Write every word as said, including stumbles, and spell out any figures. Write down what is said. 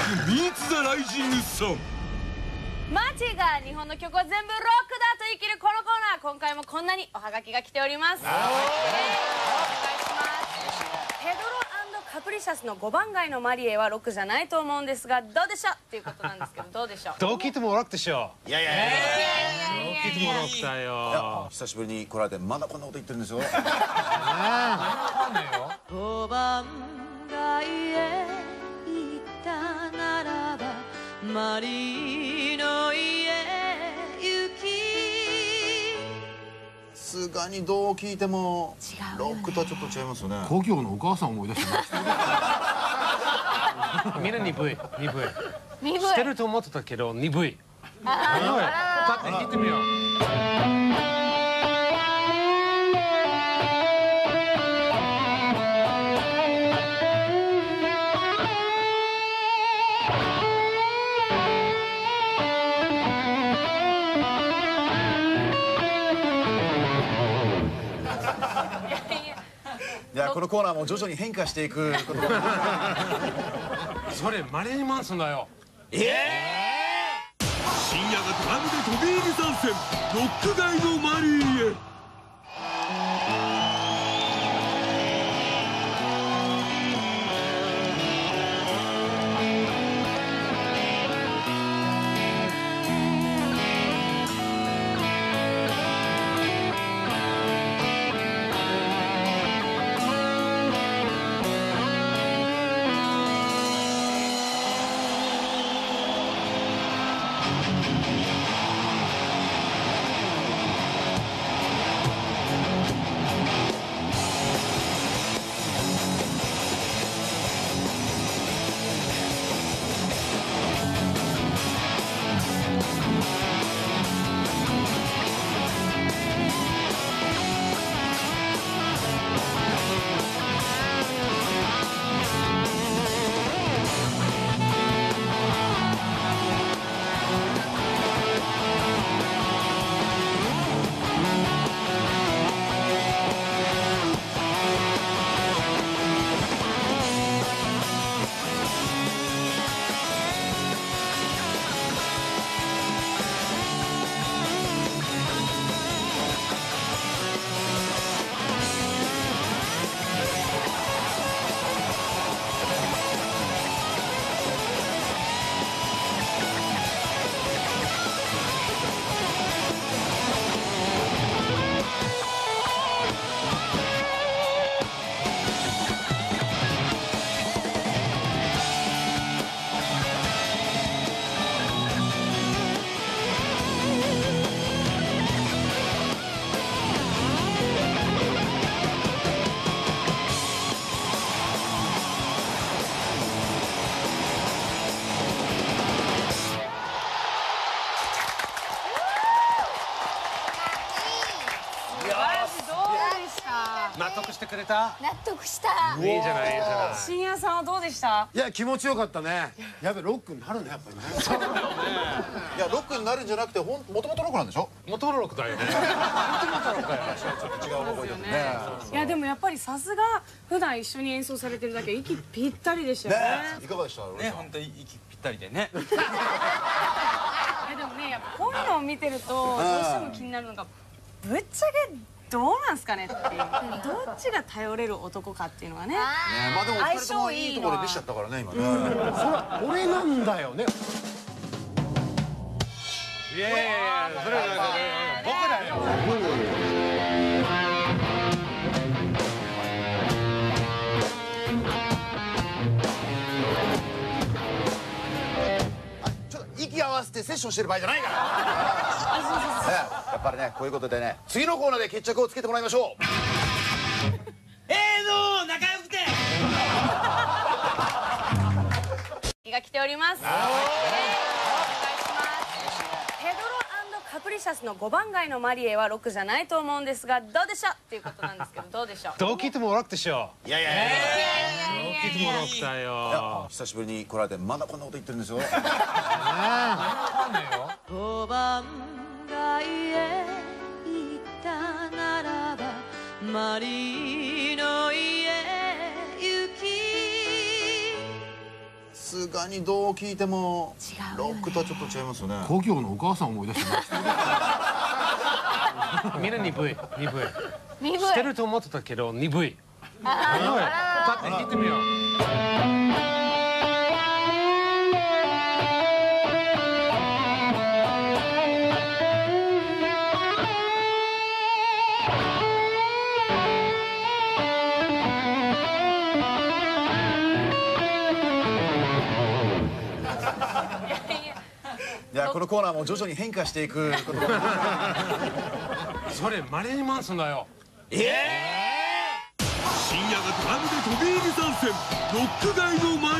Meets the Rising Sun。 マーチーが日本の曲を全部ロックだと言い切るこのコーナー、今回もこんなにおはがきが来ております。お願いします。ペドロ&カプリシャスのごばん街のマリエはロックじゃないと思うんですが、どうでしょうっていうことなんですけど、どうでしょう。 どう聞いてもロックでしょ。 いやいやいや、 どう聞いてもロックだよ。 久しぶりに来られてまだこんなこと言ってるんですよ。 ごばん街へ行ったならばマリの家行き。 さすがにどう聞いてもロックとはちょっと違いますよね。 故郷のお母さん思い出してました。 みんな鈍い鈍い。 鈍い。 してると思ってたけど鈍い。パッて聞いてみよう。 いや、このコーナーも徐々に変化していくことが。 それマリリン・マンソンだよ。 深夜がドラムで飛び入り参戦、ロック街のマリーへ。 納得してくれた？ 納得した。 いいじゃないいいじゃない。 深夜さんはどうでした？ いや気持ちよかったね。やべロックになるねやっぱりね。 いや、ロックになるんじゃなくて、ほん、もともとロックなんでしょ。 もともとロックだよね。 ちょっと違う方向でね。 いやでもやっぱりさすが普段一緒に演奏されてるだけ息ぴったりでしたよね。 いかがでした。 ね、本当に息ぴったりでね。 えでもねやっぱこういうのを見てるとどうしても気になるのがぶっちゃけどうなんすかねっていうどっちが頼れる男かっていうのがね。 ね、まあでも二人ともいいところで見せちゃったからね今ね。 そら俺なんだよね。 いやいやいやそれは僕だよ。 ちょっと息合わせてセッションしてる場合じゃないから。やっぱりね、こういうことでね、次のコーナーで決着をつけてもらいましょう。 えーの仲良くて。 が来ております。お願いします。ペドロ&カプリシャスのごばん街のマリエはロックじゃないと思うんですが、どうでしょうっていうことなんですけど、どうでしょう。 どう聞いてもロックでしょ。 いやいやいや、 どう聞いてもロックだよ。 久しぶりに来られてまだこんなこと言ってるんですよ。 ごばん街へ行ったならばマリの家行き。 さすがにどう聞いてもロックとはちょっと違いますよね。 故郷のお母さん思い出してました。 みんな鈍い鈍い鈍いしてると思ってたけど鈍い。パッて弾いてみよう。 いや、このコーナーも徐々に変化していくことがそれマリリン・マンソンだよ。 深夜がドラムで飛び入り参戦ロック界のマリ